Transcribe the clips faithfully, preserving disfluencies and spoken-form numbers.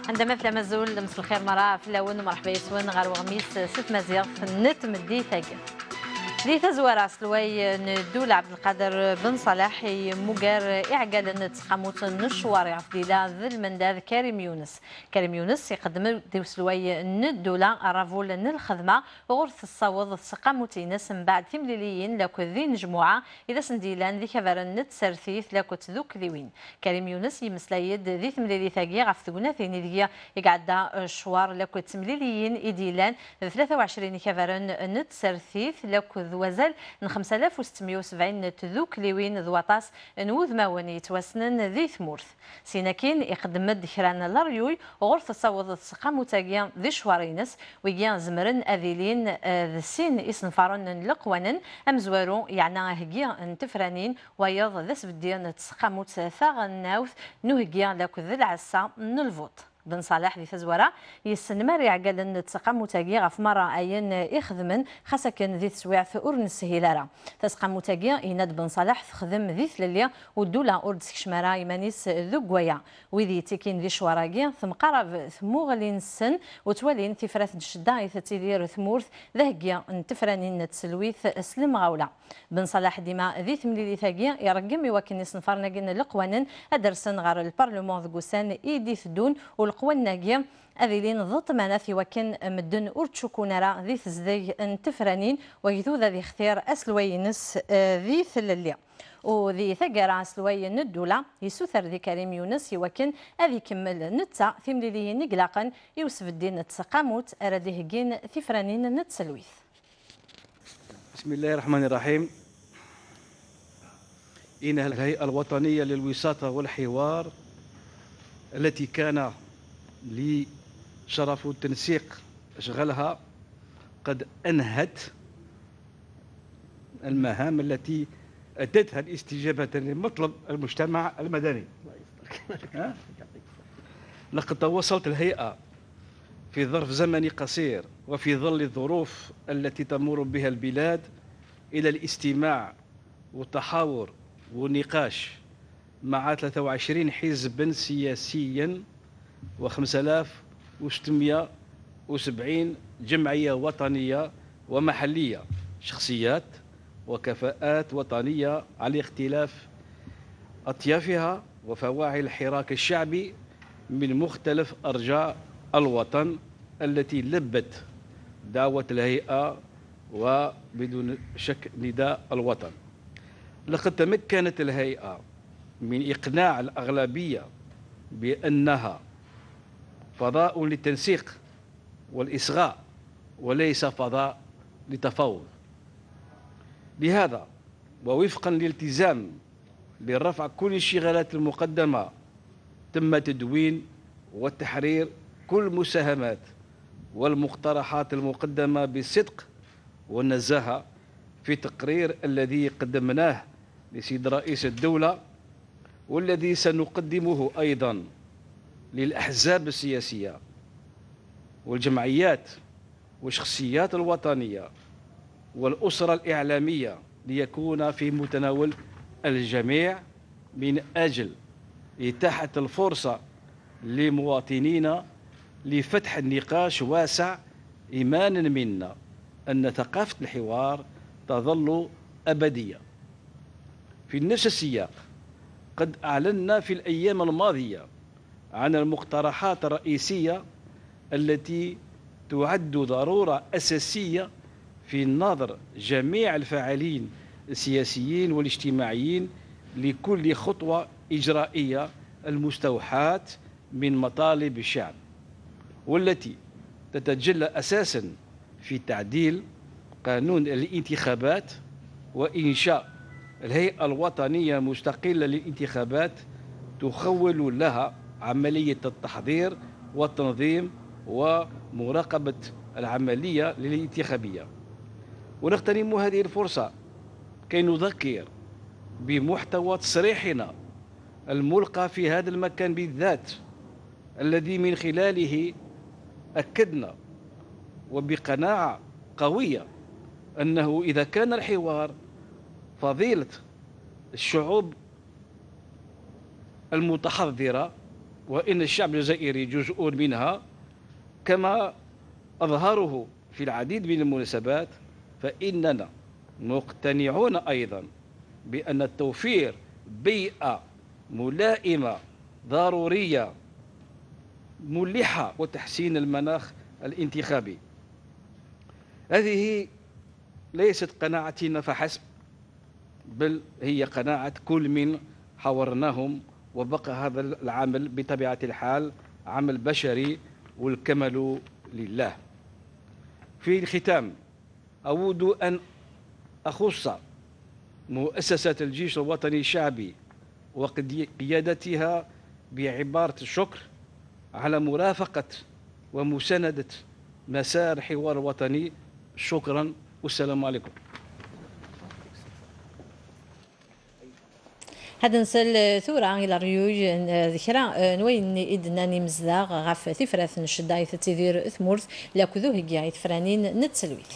عندما في مزول مس الخير مرة في الاول مرحبا يسون غير وغميس ست مزيغ في النت مدي ثاقل دي تزوار سلوي ندول عبد القادر بن صلاح مقار إعقال النت خاموت النشوار عفديلا ذي المنداذ كريم يونس كريم يونس يقدم ديو سلوي ندولا رافول الخدمة وغرث الصوض سقاموتينس من بعد ثمليليين لاكو ذي مجموعة إذا سنديلان ذي كفر النت سرثيث لاكو تذوك ذيوين كريم يونس يمسلايد ذي ثمليلي ثاقي غفتقنا ثيني ذي يقعد شوار لاكو تمليليين إديلان ثلاثة وعشرين كفر النت سرثيث لاكو وزل من خمسة آلاف وستمائة وسبعين تذوك لوين ذواطاس نوذ ماوني يتوسنن ذي ثمورث سيناكين يقدم دكران لاريوي وغرث الصوض السقام وتاقيا ذي شوارينس ويا زمرن اذيلين ذي السين يسنفارن لقوانن امزوارو يعني هجيا انتفرانين وياض ذا سبديان تسقام وتثاغ الناوث نهجيا لاكو ذي العسا نلفوت بن صلاح ذي تزوارا يسنمر يعقل نتسقام متاقيا غف مرة أين يخدمن خاصة ذي تسويع في أورن السهيلارا تسقام متاقيا يناد بن صلاح تخدم ذي ثلاليا ودولا أورد سكشمارا يمانيس ذو قويا وذي تيكين ذي شواراقيا ثم قرب ثموغلين السن وتولين تفرث جشدا يثتيدير ثمورث ذهقيا انتفرانين نتسلويث اسلم غولا بن صلاح ديما ذي ثمليلي ثاقيا يرقم يوكن يسنفرنا قلنا لقوانن أدرسن غار البرلمان ذقوسان إيدي ثدون والقوى الناقية أذيلين ضد مناثي وكن مدن أورتشوكونارا ذي تزدي انتفرانين ويذو ذي اختيار أسلوينس ذي ثلليا وذي ثقرا أسلوي ندولا يسوثر ذي كريم يونس يوكن أذي كمل نتا في مليلي نقلاقا يوسف الدين تسقاموت أردي هجين ثفرانين نتسلويث. بسم الله الرحمن الرحيم. إنها الهيئة الوطنية للوساطة والحوار التي كان لي شرف التنسيق أشغلها قد أنهت المهام التي أدتها الاستجابة لمطلب المجتمع المدني. لقد تواصلت الهيئة في ظرف زمني قصير وفي ظل الظروف التي تمر بها البلاد إلى الاستماع والتحاور والنقاش مع ثلاثة وعشرين حزبا سياسيا وخمسة آلاف وستمائة وسبعين جمعية وطنية ومحلية شخصيات وكفاءات وطنية على اختلاف أطيافها وفواعل الحراك الشعبي من مختلف أرجاء الوطن التي لبت دعوة الهيئة وبدون شك نداء الوطن. لقد تمكنت الهيئة من إقناع الأغلبية بأنها فضاء للتنسيق والإصغاء وليس فضاء لتفاوض. لهذا ووفقا للالتزام برفع كل الشغالات المقدمة تم تدوين وتحرير كل المساهمات والمقترحات المقدمة بالصدق والنزاهة في تقرير الذي قدمناه لسيد رئيس الدولة والذي سنقدمه أيضا للأحزاب السياسية والجمعيات والشخصيات الوطنية والأسرة الإعلامية ليكون في متناول الجميع من أجل إتاحة الفرصة لمواطنينا لفتح النقاش واسع إيمانا منا أن ثقافة الحوار تظل أبدية. في نفس السياق قد أعلنا في الأيام الماضية عن المقترحات الرئيسية التي تعد ضرورة أساسية في نظر جميع الفاعلين السياسيين والاجتماعيين لكل خطوة إجرائية المستوحاة من مطالب الشعب، والتي تتجلى أساسا في تعديل قانون الانتخابات وإنشاء الهيئة الوطنية المستقلة للانتخابات تخول لها عملية التحضير والتنظيم ومراقبة العملية الانتخابية. ونغتنم هذه الفرصة كي نذكر بمحتوى تصريحنا الملقى في هذا المكان بالذات الذي من خلاله أكدنا وبقناعة قوية أنه إذا كان الحوار فضيلة الشعوب المتحضرة وإن الشعب الجزائري جزء منها كما أظهره في العديد من المناسبات، فإننا مقتنعون أيضا بأن التوفير بيئة ملائمة ضرورية ملحة وتحسين المناخ الانتخابي. هذه ليست قناعتنا فحسب، بل هي قناعة كل من حاورناهم، وبقى هذا العمل بطبيعة الحال عمل بشري والكمل لله. في الختام أود أن أخص مؤسسة الجيش الوطني الشعبي وقيادتها بعبارة الشكر على مرافقة ومساندة مسار الحوار الوطني. شكرا والسلام عليكم. هذا نسال ثورة إلى ريوج ذكرى نوين إدناني مزلاغ غاف ثفرة نشداي تتذير ثمورث لاكذو هيجاي ثفرانين نتسلويت.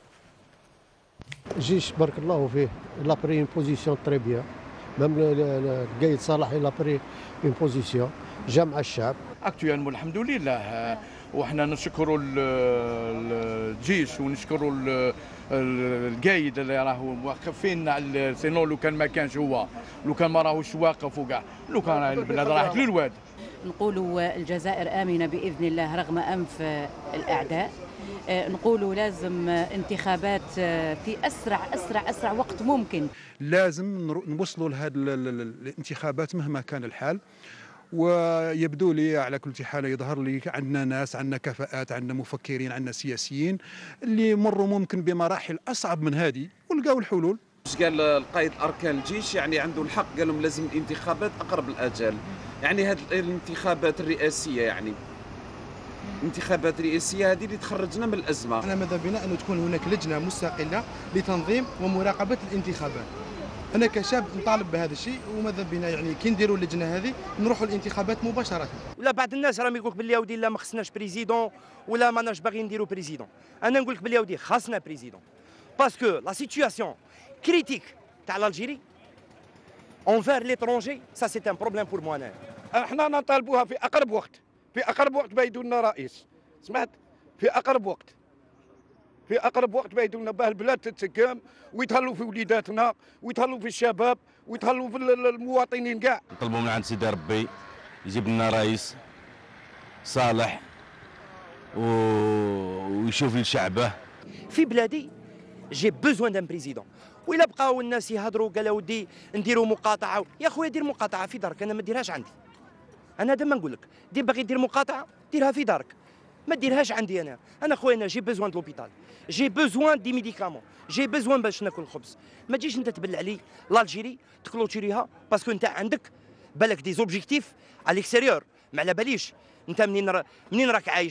الجيش بارك الله فيه لا بري اون بوزيسيون تري بيان، ميم القايد صالح لا بري اون بوزيسيون جمع الشعب. اكتويلمون الحمد لله، وحنا نشكروا الجيش ونشكروا القايد اللي راهو واقفين على سينو. لو كان ما كانش هو، لو كان ما راهوش واقف وكاع، لو كان البلاد راحت للواد. نقولوا الجزائر آمنة بإذن الله رغم أنف الأعداء. نقولوا لازم انتخابات في أسرع أسرع أسرع وقت ممكن. لازم نوصلوا لهذه الانتخابات مهما كان الحال. ويبدو لي على كل حال يظهر لي عندنا ناس، عندنا كفاءات، عندنا مفكرين، عندنا سياسيين اللي مروا ممكن بمراحل أصعب من هذه ولقاو الحلول. قال القائد أركان الجيش يعني عنده الحق، قال لهم لازم الانتخابات أقرب الأجل. يعني هذه الانتخابات الرئاسية، يعني انتخابات رئاسية هذه اللي تخرجنا من الأزمة. أنا ماذا بنا أن تكون هناك لجنة مستقلة لتنظيم ومراقبة الانتخابات. أنا كشاب نطالب بهذا الشيء، وماذا بنا يعني كي نديروا اللجنة هذه نروحوا الانتخابات مباشرة. ولا بعض الناس راهم يقول لك باللي ودي لا ما خصناش بريزيدون ولا ماناش باغيين نديروا بريزيدون. أنا نقول لك باللي ودي خاصنا بريزيدون، باسكو لا سيتوياسيون كريتيك تاع الجيري انفير ليترونجي سا سي ان بروبليم بور موا. انا احنا نطالبوها في أقرب وقت، في أقرب وقت بيدوا لنا رئيس، سمعت؟ في أقرب وقت، في أقرب وقت بيدوا لنا باه البلاد تتسقم ويتهلوا في وليداتنا ويتهلوا في الشباب ويتهلوا في المواطنين كاع. نطلبوا من عند سيدي ربي يجيب لنا رئيس صالح ويشوف لشعبه. في بلادي جي بوزوان دان بريزيدون. وإلا بقاو الناس يهضروا قال ودي نديروا مقاطعة، يا خويا دير مقاطعة في دارك، أنا ما ديرهاش عندي. أنا دائما نقول لك دي باغي دير مقاطعة ديرها في دارك، ما ديرهاش عندي. أنا أنا خويا أنا جي بوزوان دو لوبيتال، جي بوزوان دي ميديكامون، جي بوزوان باش ناكل الخبز. ما تجيش أنت تبلع لي لالجيري تكلوتيريها باسكو أنت عندك بالك دي زوبجيكتيف على ليكستيريور، ما على باليش أنت منين را... منين راك عايش.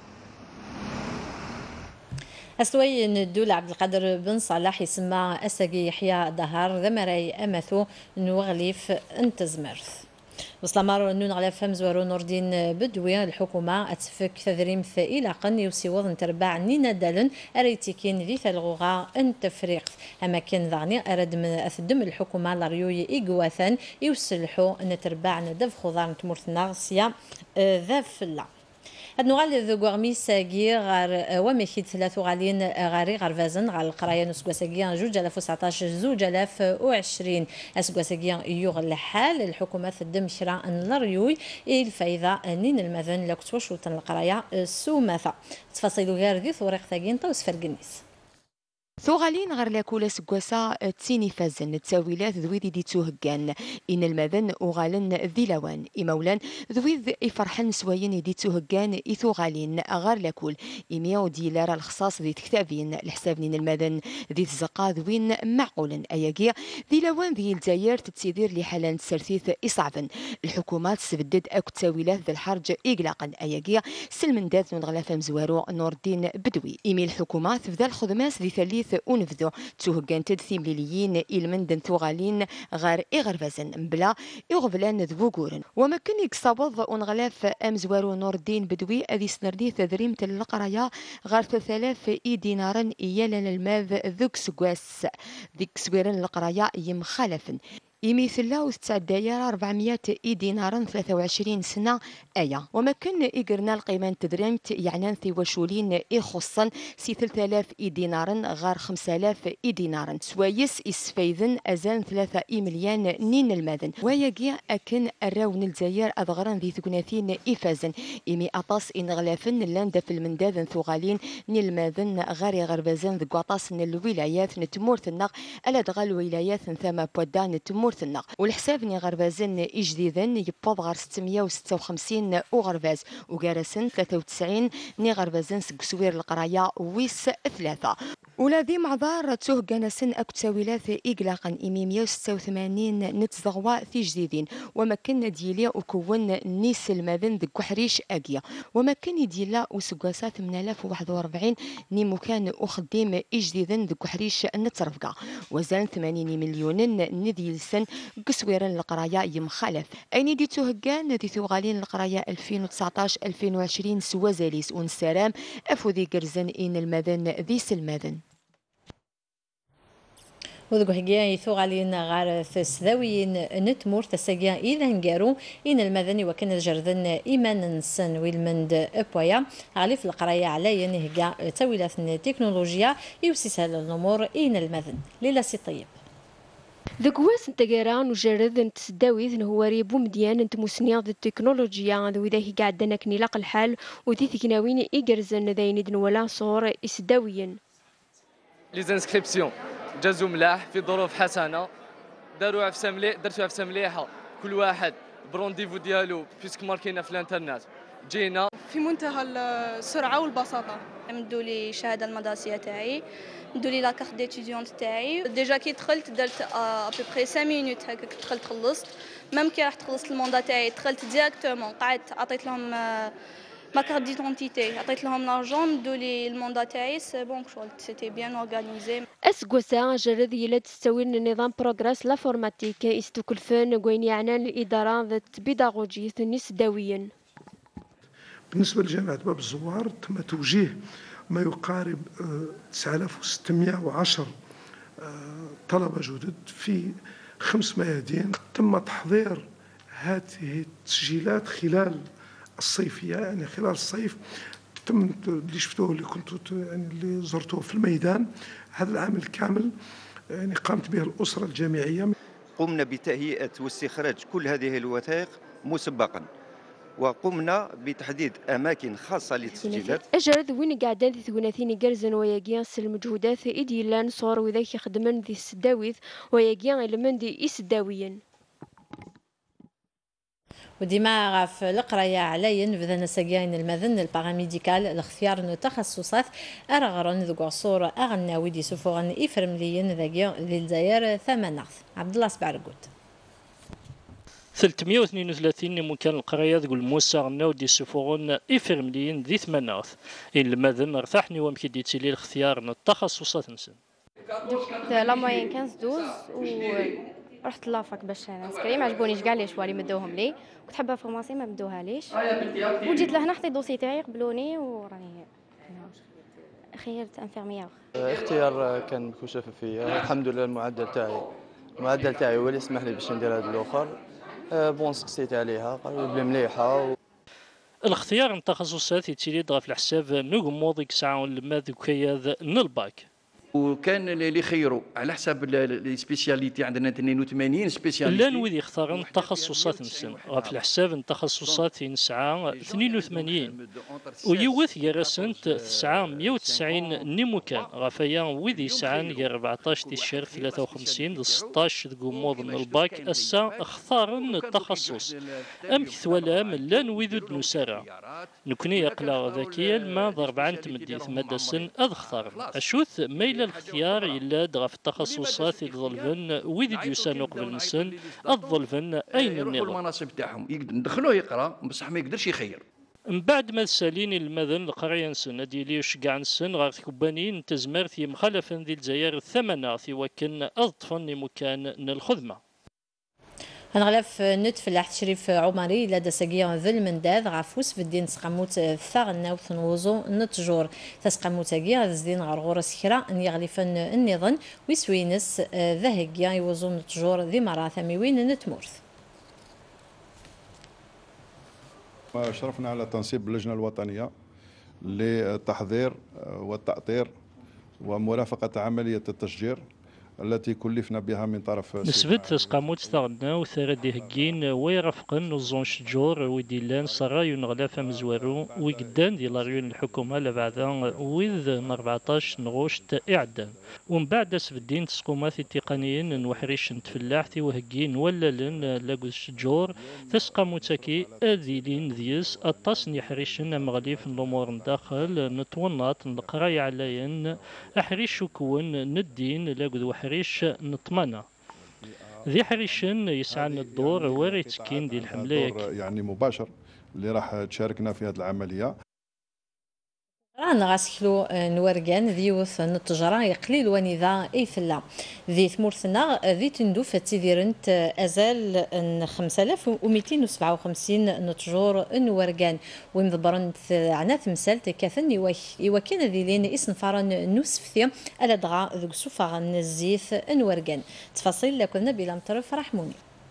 أسوي ندول عبد القادر بن صلاح يسمى أساقي يحيى دهار ذمري أمثو نوغليف انتزمرث. وسلامار نون على فهم زوارو نور الدين بدوي الحكومة أتفك تذريم إلى قن يوسيوض نتربع نينا دالن أريتيكين ذي ثلغوغا انتفريق أماكن ذعني أرد من أثدم الحكومة لريوي إيقواثا يوسلحو نتربع ندف خضار نتمورثنا غسيا ذا فلا. النغال ذو غرميس كي غار وميكيد ثلاث غالين غاري غرفازن غال القرايه نسكواساكيان جوج آلاف وتسعطاش زوج آلاف وعشرين اسكواساكيان يوغ الحال الحكومه تدم شراء لريوي الفايده نين المذن لكت وشوط القرايه سوماثا تفاصيل غير ذي ثوريق ثاقين طوس فرقنيس. ثوغالين غير لاكولا سكواسا تسيني فازن تساويلات ذويذ دي توهكان إن المذن أغالن ذي لوان إمولان ذويذ إفرحن سواين دي توهكان إثوغالين غير لاكول إميو ديلار الخصاص ذي تكتابين الحسابين المذن ذي تزقا ذوين معقولا أياقيا ذي لوان ذي الجزائر تتسيدير لحالان تسرثيث إصعبا الحكومات سبدد أكو تساويلات ذي الحرج إقلاقا أياقيا سلمن داذ نغلافة مزوارو نور الدين بدوي إمي الحكومات في ذا الخدمات ذي ثالث ونفذو توهقان تدثيم ليليين إلمندن ثوغالين غار إغرفازن بلا إغفلان ذو قورن وما كان يكسابض ونغلاف أمزوارو نور الدين بدوي أذي سنردي تذريم تلقرايا غار ثلاث إي دينارا إيالا الماذ ذوك سقواس ذيك سويرن القرايا يمخالفن يمثل وتتعدى أربعمائة إي دينار ثلاثة وعشرين سنة آية وما كان إقرنا القيمة تدريمت يعني ثي وشولين يخصن سي ثلاثة آلاف إي دينار غار خمسة آلاف إي دينار سوايس إسفايذن أزان ثلاثة إي مليان نين الماذن وياقي أكن الراون الجزائر أضغران ذي ثقناثين إفازن إمي أطاس إن غلافن لاندا في المنداذن ثغالين نيل الماذن غاري غربازان ذو قطاس الولايات نتمورث النق ألا دغال الولايات ثما بودا نتمورث النق والحساب ني غربازن إجديدن يبوض غار ستمائة وستة وخمسين وغرباز وقارسن ثلاثة وتسعين ني غربازن سكسوير القرايا ويس ثلاثة ولادي معذار توه كانسن أكتاويلات إقلاقا إمي مائة وستة وثمانين نتزغوا في جديدين وما كان ديالي وكون نيس الماذن ذك حريش أقيا وما كان ديالا وسقاسا ثمانية آلاف وواحد وأربعين ني مكان أخديم إجديدن ذك حريش نترفقا وزان ثمانين مليون نديلسن قسويرا القرايا يمخالف أين دي توه كان دي ثوغالين القرايا ألفين وتسعطاش ألفين وعشرين سوازاليس ونسارام أفوذي قرزن إن الماذن ذي سلماذن وذوك هجيا يثوغ علينا غار ثسداويين نتمور تسجيا إذا نجارو إن المدني وكان الجردن إيمان نسن ويلمند أبويا علي في القراية على ينهجا تويلات التكنولوجيا يوسسها الأمور إن المدن ليلى سي طيب ذوك واس نتقران وجرد نتسداويث نهواري بومديان نت مسنيا ذو التكنولوجيا ذو إذا هي قعدنا كنيلاق الحال وذي ثكناوين إيجرزن ذاين دن ولا صور إسداويين لي زانسكريبسيون جازو ملاح في ظروف حسنه داروا عفسه مليح درتو عفسه مليحه كل واحد برونديفو ديالو بيسك ماركينا في الانترنت جينا في منتهى السرعه والبساطه. مدوا لي الشهاده المدرسيه تاعي مدوا لي لاكارت ديتيديونت تاعي ديجا كي دخلت درت ابوبري خمسة مينوت هكاك دخلت خلصت ميم كي رحت خلصت الموندا تاعي دخلت ديريكتومون قعدت عطيت لهم ما كارت ديدونتيتي عطيت لهم لارجون مدوا لي الموندا تاعي سي بون شغل سيتي بيان اورغانيزي. اسكوسا جرد يلا تستوي النظام بروغراس لافورماتيك استكلفن كوين يعني الاداره ذات بيداغوجي نيس داويا. بالنسبه لجامعه باب الزوار تم توجيه ما يقارب تسعة آلاف وستمائة وعشرة طلبه جدد في خمس ميادين. تم تحضير هذه التسجيلات خلال الصيفيه يعني خلال الصيف تم اللي شفتوه اللي كنتوا يعني اللي زرتوه في الميدان هذا العام الكامل يعني قامت به الاسره الجامعيه. قمنا بتهيئه واستخراج كل هذه الوثائق مسبقا وقمنا بتحديد اماكن خاصه للتسجيلات. اجرد وين قاعدين ذي ثلاثين جرزن وياقياس المجهودات ايديلان صور وذاك يخدمن ذي السداويث وياقيان المن ذي اسداويين. وديما غاف القرايه عليا بدنا سجاين المذن الباراميديكال الاختيار التخصصات ارغرن ذو قصور اغناوي دي سفوغن افرمليين ذاكيا ذي الجزائر ثمانية عبد الله سبعرقوت ثلاثمائة واثنين وثلاثين مكان القرايه تقول موسى غناو دي سفوغن افرمليين ذي ثمانية ان المذن ارتاحني ومكي ديتي لي الاختيار التخصصات نسن لا موين خمسة دوز و رحت لافاك باش نسكري ما عجبونيش كاع لي شواري مدوهم لي كنت حابه فورماسي ما مدوها ليش وجيت لهنا حطيت دوسي تاعي قبلوني وراني خيرت انفيرميير. اختيار كان مكشف فيا الحمد لله. المعدل تاعي المعدل تاعي هو اللي يسمح لي باش ندير هذا الاخر بون سقسيت عليها قالوا بلي مليحه و... الاختيار من التخصصات يتيلي في الحساب نغموض ديك ساعه لما ذكيا نلباك وكان اللي خيروا على حساب لي سبيسياليتي عندنا اثنين وثمانين سبيسياليتي. لا نويد يختارون التخصصات نسن في الحساب التخصصات نسعة اثنين وثمانين ويوث يرسنت تسعة مائة وتسعين نيموكان غفايا ويدي سعان يا أربعطاش تيشير ثلاثة وخمسين ستطاش تقوموض من الباك اسا اختارن التخصص ام كثولام لا نويد نسارع نكوني يقلا ذكيا ما ضربعن تمديث مدى سن اذختار اشوث ميل الاختيار إلا دغا في التخصصات الظلفن ويدي يسانو قبل نسن الظلفن أين النظام المناصب تاعهم ندخلوه يقرا بصح ما يقدرش يخير. من بعد ما سالين المذن القرية نسن ديالي وشقع نسن غير كوبانين تزمر في مخالفا ذي الجزائر الثمنة في وكن أضطفن مكان الخدمة. هنغلاف نت فلاح تشريف عمري لدى ساقيا ذل منداذ غافوس في الدين سقاموت ثاغنا وثنوزو نتجور تسقاموت ساقيا زدين غرغور سكرا ان يغلفن النظام ويسوينس ذهقيا يوزو نتجور ذي مرة ثميوين نتمورث. شرفنا على تنصيب اللجنة الوطنية للتحضير والتأطير ومرافقة عملية التشجير التي كلفنا بها من طرف نسبت سقاموت ثغنا وثردي هكين ويرافقن وزون شجور ويديلان صرايو نغلافا مزوارو ويقدان دي لاريون الحكومة لبعدا ويذ أربعطاش نغوشت إعدام ومن بعد سبدين تسقومات التقنيين نوحريش نتفلاح تي وهكين ولا لن لاقوز شجور تسقاموتاكي أذيلين ذيس أطاس نحريشن مغليف الأمور داخل نتونط نقراي عليين أحريش كون ندين لاقوز حريش نطمنا ذي حريشن يسعى الدور وريتكين دي الحملة يعني مباشر اللي راح تشاركنا في هذه العملية. رانا غاسكلو نورجان ذيوث نتجرا يقليل ونذا اي فلا ذي ثمورثنا ذي تندوف تيديرنت ازال خمسة آلاف ومئتين وسبعة وخمسين نتجور نورجان ومضبرنت عنا ثمثال تكاثن يوكين ذي لين اسم فارن نوسفثي على دغا ذو سوفا نزيث نورجان تفاصيل لكنا بلا مطرف رحموني.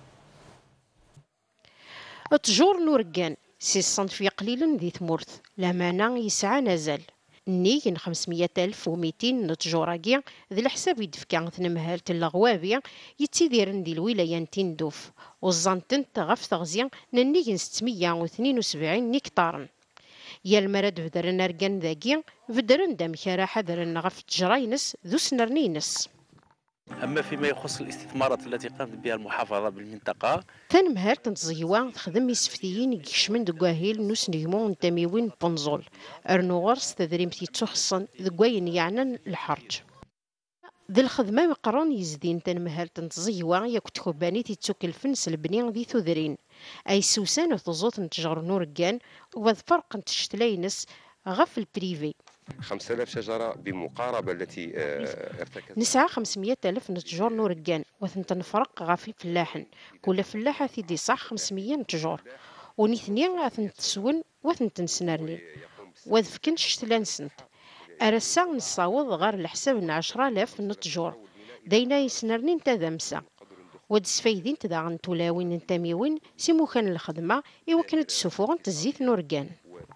تجور نورجان سي الصنف قليل ذي ثمورث لامانا يسعى نزال نيجن خمسمية ألف ومئتين نتجوراكي ذي الحساب يدفكا ثنمهال تلغوابي يتيديرن دي الولاية تندوف وزانتن تغف تغزيا نيجن ستمية واثنين وسبعين نكتارن يا المراد فدرن أرقان ذاكي فدرن دام كارا حذرن غف تجراينس ذو سنرنينس. أما فيما يخص الاستثمارات التي قامت بها المحافظة بالمنطقة تنمهار تنتزيوا تخدم يسفتيين يكشمن دقاهيل نوس نجمون نتاميوين بنزول أرنو غرس تدريم تيتشخصن دقاين يعنن الحرج ذي الخدمة مقران يزدين تنمهار تنتزيوا ياك تخباني تيتوك الفنس البني ذي ثذرين أي سوسان وتزوط نتجار نورجان وذ فرق تشتلاينس غف البريفي خمسة آلاف شجرة بمقاربة التي ارتكزت نسعى خمسمية ألف نتجور نورجان وثنتن فرق غافي فلاحن كل فلاحة ثيدي صح خمسمية نتجور ونثنين غاثن تسون وثنتن سنرنين وذفكن شتلان سنت أرسا نصاوض غير الحساب عشرة آلاف نتجور دينا يسنرنين تذمسا ودسفايدين تداغن تولاوين نتاميوين سيمو كان الخدمة إوا كانت سفوغن تزيث نورجان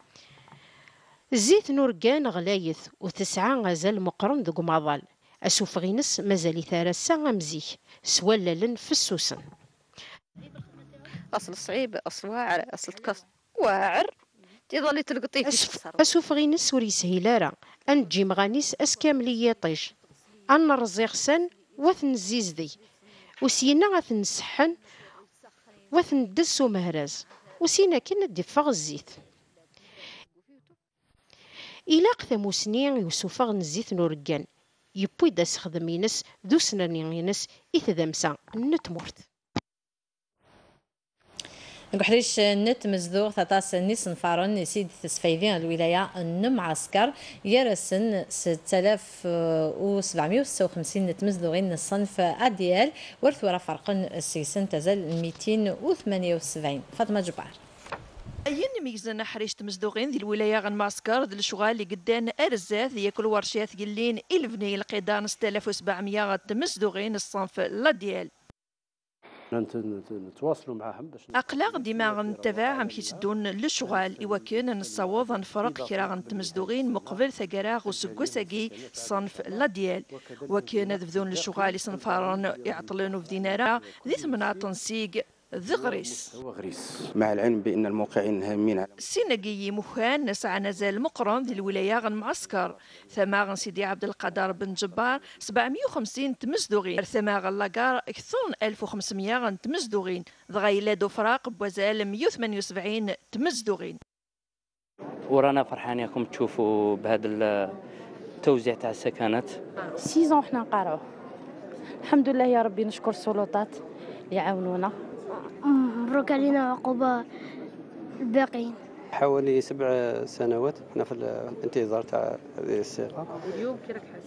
زيت نورجان غلايث وتسعى غزال مقرن ذو ماضال أسوفغينس مازال ثارسا مزيك سواللن في السوسن أصل صعيب أصل واعر أصل تكس واعر تظلي تلقطيه أسوفغينس وريسهي لارا أن تجي مغانيس أسكاملية طيش أن رزيغ سن وثن الزيزدي وسينا غاثن سحن وثن دسو مهراز وسينا كنا دفاغ الزيت إلا قثمو سنين يوسفاغ نزيت نورجان يبوي دا سخدمينس ذو سنانينس إثدامسا نتمورت نقحريش نت مزدوغ ثلاثة نيس نفارن سيد تسفيدين الولاية النمعسكر يرسن ستة آلاف وسبعمية وستة وخمسين نت مزدوغين الصنف أديال ورث ورا فرقن السيسن تزال مئتين وثمانية وسبعين. فاطمة جبار. أين ميزان حريش تمزدوغين ذي الولاية غن ماسكر ذي الشغال اللي قدان أرزاث ذي كل ورشات قلين إلفني القيدان ستة آلاف وسبعمية تمزدوغين الصنف لا ديال نتواصلوا معاهم باش أقلاق ديما غنتبع عم كيتدون للشغال إوا كان نصاوض نفرق كرا غنتمزدوغين مقبل ثقراغ وسكوساكي الصنف لا ديال وكان ذبذون للشغال يصنفارن يعطلون في دينارا ذي ثمنعة تنسيق ذي غريس مع العلم بأن الموقعين هامين. سيناقي مخان نسعى نزال مقرن ذي الولاية غن معسكر ثما سيدي عبد القادر بن جبار سبعمية وخمسين تمزدوغين ثما غلاكار أكثر ألف وخمسمية غن تمزدوغين ضغيلا دفراق بوزال مئة وثمانية وسبعين تمزدوغين. ورانا فرحان ياكم تشوفوا بهذا التوزيع تاع السكنات. سيزون حنا نقارعوا الحمد لله يا ربي نشكر السلطات اللي يعاونونا. مبروك علينا عقوبة الباقيين. حوالي سبع سنوات احنا في الانتظار تاع هذه الصيغه. اليوم كي راك حاس؟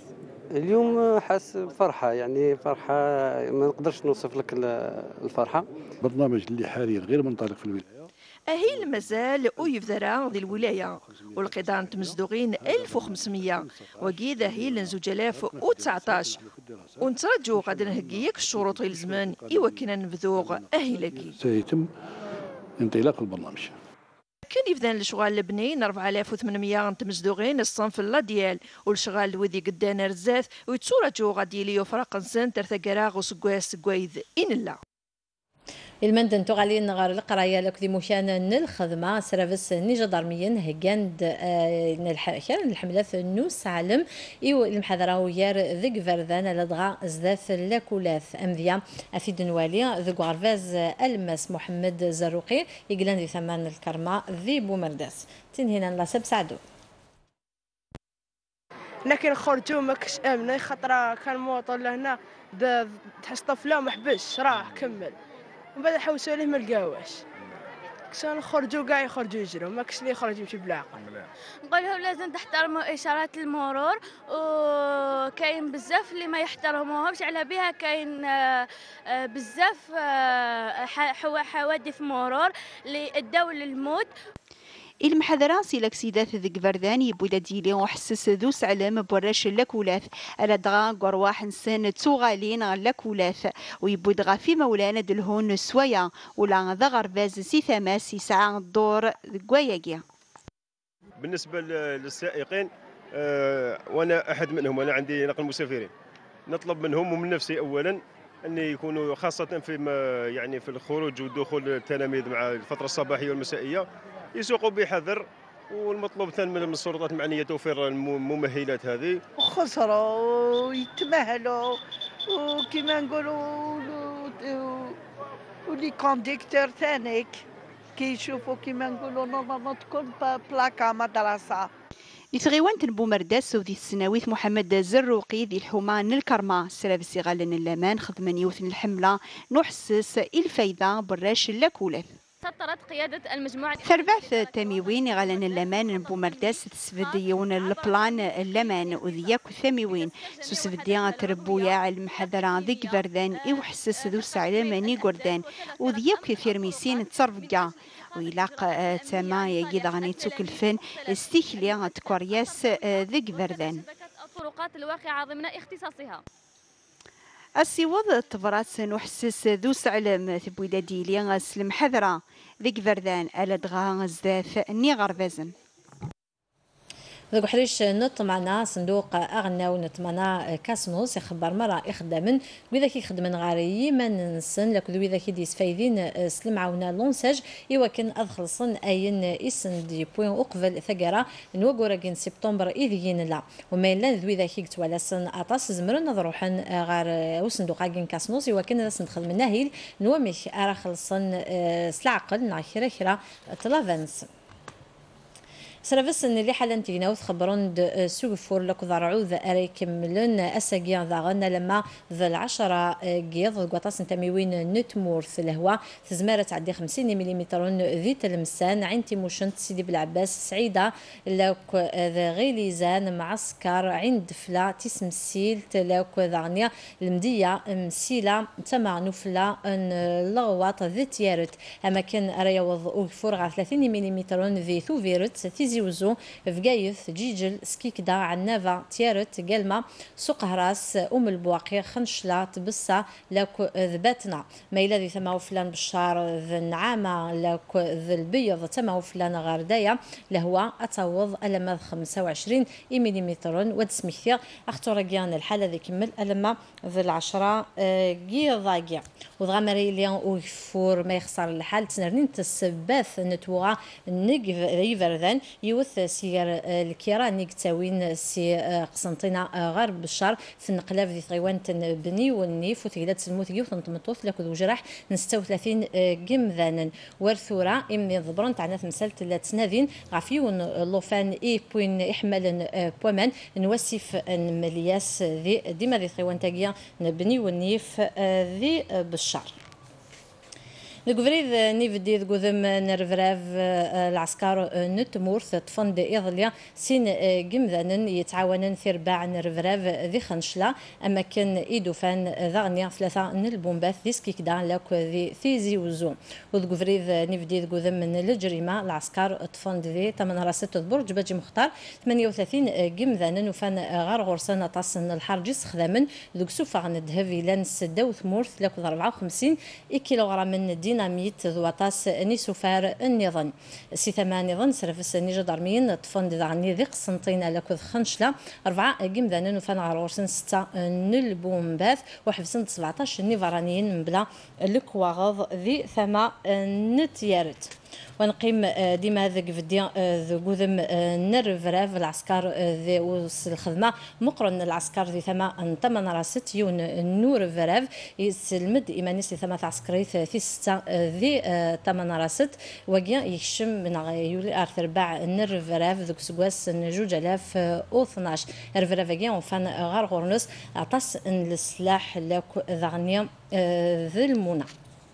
اليوم حاس بفرحة، يعني فرحة ما نقدرش نوصف لك الفرحة. برنامج اللي حاليا غير منطلق في الولاية. أهي المازال ويفذرا ذي الولاية والقيدان تمزدوغين ألف وخمسمية وكيدا هي لنزوج آلاف وتسعطاش ونترجو غادي نهكيك الشروط الزمان إيوكنا نبذوغ أهي لاكي. سيتم انطلاق البرنامج. كان يبدا الشغال البنين أربعة آلاف وثمانمية تمزدوغين الصنف لا ديال والشغال الوذي قدانا رزاث ويتسورجو غادي ليو فرق نسان ترثا وسكواس سكوايذ إن الله. المندن تغالين غير القرايه لك مكان الخدمه سرافس نيجا ضرميا هكاند كان الحملات نوس عالم ايو المحاضره ويار ذك فردان لدغا زداث لاكولاث امذيا افيد نوالي ذك غرفاز الماس محمد زروقي يقلان ذي ثمان الكرمه ذي بومرداس تنهينا لا سب سعدو. لكن خرجوا ماكش امنه خطره كان مواطن لهنا تحس طفله ما حبش راح كمل ومن بعد حوسوا عليه ما لقاوش كانوا يخرجوا كاع يخرجوا يجروا ماكش اللي يخرج يمشي بالعقل. نقول لهم لازم تحترموا اشارات المرور وكاين بزاف اللي ما يحترموهمش على بها كاين بزاف حوادث مرور اللي اداو للموت. المحاضرة سيلك سيدات ذك فرداني بودا ديلي وحسس ذو سعلم بوراش لاكولاث على دغا قرواح نسان توغالين لاكولاث ويبودغا في مولانا دلهون سويا ولا ذا غرباز سي ثماس يسعى الدور قواياكيا. بالنسبة للسائقين أه وانا احد منهم، انا عندي نقل مسافرين، نطلب منهم ومن نفسي اولا ان يكونوا خاصة في يعني في الخروج ودخول التلاميذ مع الفترة الصباحية والمسائية يسوقوا بحذر، والمطلوب ثاني من السلطات المعنيه توفير الممهلات هذه وخسروا ويتمهلوا وكما نقولوا ولي كونديكتور ثانيك كيشوفوا كما نقولوا نورمالمون تكون بلاكا مدرسه. يتغيوان تنبو مرداس وذي السناويت محمد زروقي ذي الحمان الكرمة سلاف سيغالن اللمان خدمن يوثن الحملة نحسس الفايدة براش لاكولاث. سطرت قيادة المجموعة ثرباث تميوين غالن اللمان بومرداس تسفديون البلان اللمان وذياك ثميوين سوسفديان تربويا علم حذران ذيك بردان إوحسس ذو سعلماني قردان وذياك كثير ميسين تصرفقا ويلاق تما يجد غني تكلفن استيكليا تكورياس ذيك بردان الطرقات الواقعة ضمن اختصاصها. السيوض تبرات نحسس ذو سعلم ثبويدا ديلي غسلم حذرة ذيك فردان على دغا زداث ني غرفازن. ذوك حريش نط معنا صندوق أغنى ونط معنا كاسنوس يخبر مرة إخدامن وإذا كي خدمن غاري ما ننسن لك ذو إذا كي ديس فايدين سلم عونا لونساج إيوا كان أدخل صن أين إسن دي بوين أقبل ثقرة نوقو راكين سبتمبر إذيين لا وما إلا ذو إذا كي كتوالا سن أطاس زمرن نضروحن غار وصندوق أغين كاسنوس إيوا كان راس ندخل من ناهيل نواميك أراخل صن سلعقل نع خيرا خيرا تلافنس. سرافس ان اللي حالا تيناو تخبرون سوق فور لك ضرعوذ اريك ملن اساقيا ضاغنا لما ذا العشرة قيض قطاس تميوين نتمورث الهواء تزمارة تعدي خمسين مليمتر ذي تلمسان عين تيموشنت سيدي بالعباس سعيدة لك ذا غيليزان معسكر عند فلا تسمسيل تلاك ذغنيا المدية مسيلة تمع نفلا ان لغوات ذي تيارت اما كان اريا وضعوه فور ثلاثين مليمتر ذي ثوفيرت زيوزو فقايث جيجل سكيكدا عنافا تيارت قلمة سوق هراس أم البواقي خنشلة تبسة لك ذباتنا ما إلا ذي ثماو فلان بالشهر ذي النعامة لك ذي البيض ثماو فلان غاردايا لهو أتوض ألما خمسة وعشرين مليمتر ودسميثير أختار جيان الحالة ذي كمل ألما ذي العشرة جيضاقيا وضغامري ليان ويفور ما يخسر الحال تنرنين تسباث نتوغا نيف ريفردان يوث سير الكيران نيكتاوين سي قسنطينة غرب الشهر في النقلاف ذي ثغيوان تنبني والنيف وثقيلات سلموث يوث نطمطوث لك ذو جراح نستة وثلاثين جمذانا ورثورة إمي ضبرون تاعنا تمثال تلات سنادين غافيون لوفان إي بوين إحمال بومان نوسف ملياس ذي ديما ذي ثغيوان تاقيا نبني والنيف ذي بالشهر. الكفريد نيفدي ذكوذم نرفراف العسكر نتمورث تفند إضليا سين جمذان يتعاونن في رباع نرفراف ذي خنشلا أما كان إيدوفان ذغنيا ثلاثة نلبومباث ديسكي كدا لك ذي ثيزي وزو والكفريد نيفدي ذكوذم من الجريمة العسكر تفند ذي ثمانية راسات برج باجي مختار ثمانية وثلاثين جمذان وفان غار غرسان طاسن الحرجس خدامن ذوك سوفا غندهف إلى سدا ثمورث لك أربعة وخمسين كيلوغرام من ديناميت ذواطاس نيسوفار النظام سي ثمان نظام سرفس نيجا دارمين طفند ذعني ذي قسنطين لك خنشلا أربعة جمذان وفان غار غرسان ستة نلبومباث وحفصن سبعطاش نيفرانيين من بلا الكواغض ذي ثما نتيارت ونقيم ديما ذاك فدي ذوذم نرفراف العسكر ذي وص الخدمه مقرن العسكر ذي ثما ثمان راست يون نور فراف يسلمد ايمانيس ثما عسكريت في سته ذي ثمان راست وكيا يكشم من يولي ارثر باع نرفراف ذوك سكواس جوج الاف واثناش رفراف كيا وفان غار غورنس عطاس السلاح لك ذغنيا ذي المنى.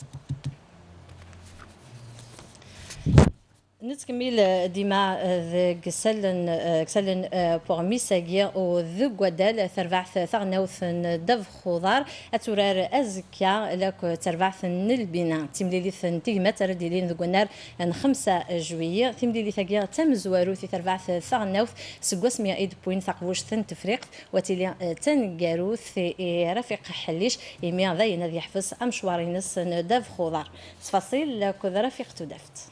نتكمل ديما كسلن كسلن بوغ ميساكيا و ذو غوادال تربعث ثغنوث دف خضار اتورار ازكيا لك تربعث البناء تمليليث تيما ترديلين ذو غنار ان خمسة جوية تمليليث كيا تم زوارو في تربعث ثغنوث سكواس مية ايد بوين ثقوش ثن تفريق وتيلي تنقاروث في رفيق حليش يميا ذاين ذي يحفظ امشوارينس دف خضار تفاصيل لك رفيق تدفت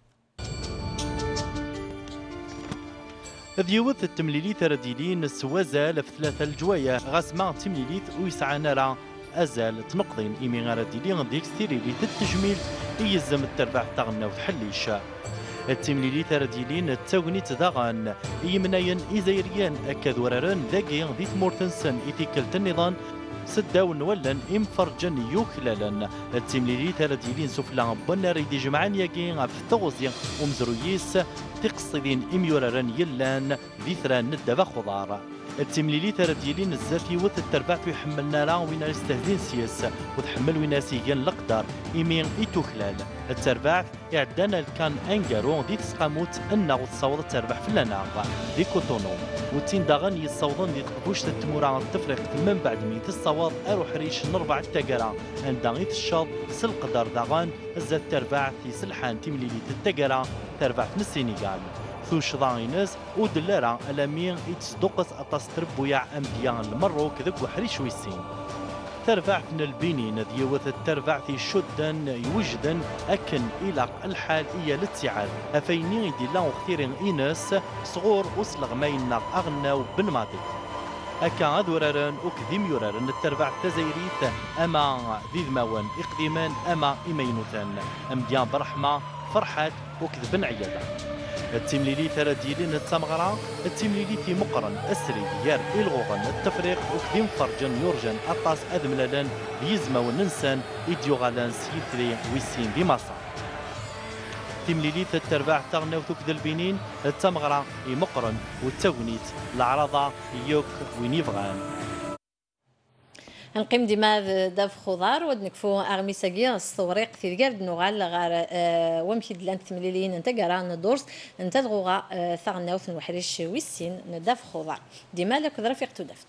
ذيوث التمليليت رديلين سوازال في ثلاثة الجوايا غاسما تمليليت ويسعى نرى أزال تنقضين إيمي غارديلين ديك ستيريليت التجميل يزم التربع تغنى وتحليش التمليليت رديلين التوغنيت ذاغان يمناين إزايريان أكاد وراران ذاقين ذي ثمورتنسن إثيكلت النظام سداون ولن إمفرجن يوكلالا التمليليت رديلين سفلا بنار يدي جمعان ياقين في الثغوزي ومزرويس تقصدين إميوراران يلان ذيثران ندفا خضار التمليليت رديلين الزافي وث التربع يحملنا راه وين يستهدين سياس وتحمل وين سيجان القدر إيمين إيتو خلال التربع إعدانا كان أنجارو دي تسقاموت أنه وتصوض التربع في اللناغ دي كوتونو وتين داغن يصوضن دي تقبوش تتمورا التفريق من بعد ميت الصواب أروح ريش نربع التقرا عند غيث الشاط سلقدر داغن الزات تربع في سلحان تمليليت التقرا تربع في السنغال ثوش ضاينس ودلارا ألامين يتصدقس أطاس تربويع أمديان المروك ذك وحريش ويسين ترفع في البنين ديوث الترفع في شدن يوجدن أكن إلى الحال إيا للتعاد أفيني دي لا وختيرين إينس صغور أسلغ ماينا أغنى وبن ماضي أكا ذورارن وكذيم يورارن التربع تزيريت أما ذي ذماون إقديمان أما إمينوتان أمديان برحمة فرحات وكذبن عيادة التمليلي ترديلين التمغرة التمليلي في مقرن أسري ديار إلغوغن التفريق وكذيم فرجن يورجن أطاس أدملالان بيزما وننسان إديوغالان سيثري ويسين بمصر تمليلي الترباع تغنى وتكذ البنين التمغرة مقرن والتونيت العرضة يوك وينيفغان نقيم ديما داف خضار ودنكفو اغمي ساقيا الصوريق في الكارد نوغال غار ومشي دلان تمليلين انت قرا ندورس انت دغوغا ثغناوث وحريش ويسين نداف خضار ديما لك رفيق تدفت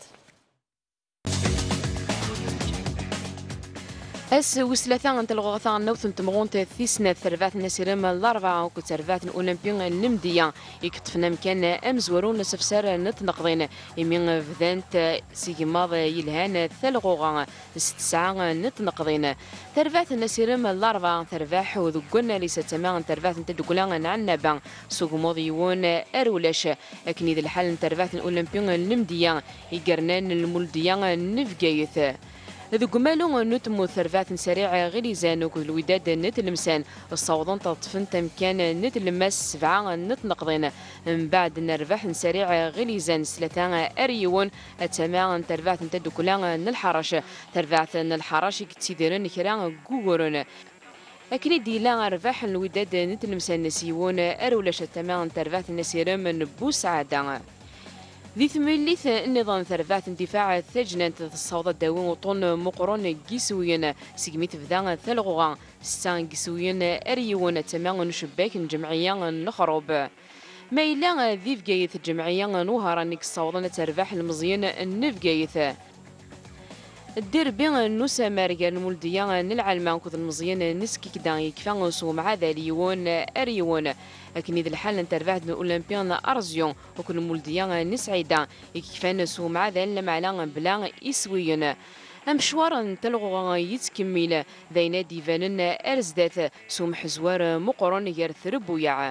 اس وسلاثان انت الغوثان نوثن تمغونت ثيسنا ثرفات نسيرم الاربعه وكترفات الاولمبيون المديه يكتفنا مكان امزورون سفسار نتنقضين يمين فذانت سيماض يلهان ثلغوغا ست ساعه نتنقضين ثرفات نسيرم الاربعه ثرفاح وذقنا ليس تمام ثرفات انت دقلان عنبا سوق ماضيون ارولش لكن اذا الحال ثرفات الاولمبيون المديه يقرنان المولديان نفقايث ذو قمالو نتمو ثرفات سريعة غليزان وكذ الوداد نت المسان الصوضان تطفن تمكان نت المس سبعة نت نقضين من بعد نربح سريعة غليزان سلثان أريون التماع ترفات نتدو كلان نالحرش ترفات نالحرش كتيدرن كران جوجورن لكن دي لا ربح الوداد نت المسان نسيون أرولش التماع ترفات نسيرم من بوسعادة ذي ثمليث النظام ثرفات اندفاع ثجنة الصوت الداوين وطن مقرون جيسوين سيجميت فذان ثلغوغا ستان قسوين أريون تمام شباك الجمعية نخرب ما إلا ذي فقايث الجمعية نوهر أنك الصوضنا تربح المزيان النفقايث الدير بين نوسا مارجا المولدية نلعلم كذ المزيان نسكي كدا يكفان سو مع ذاليون أريون لكن إذا الحال نتربح الأولمبيان أرزيون وكل المولدية نسعيدا يكفان سو مع ذال لمعلا بلا إسويين مشوار تلغو يتكمل ذينا ديفان أرزدات سو محزوار مقرن يرث ربويا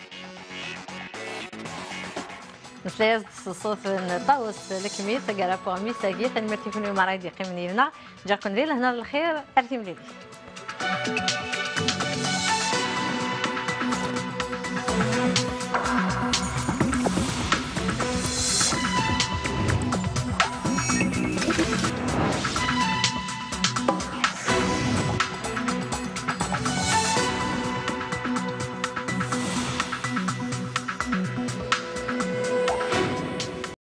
مسلايز الصوت نطاوس لكمية تقرا بوغمي ساقية المرتفون يوم رايدي قيمني لنا جاكم ليل هنا الخير أرتي مليلي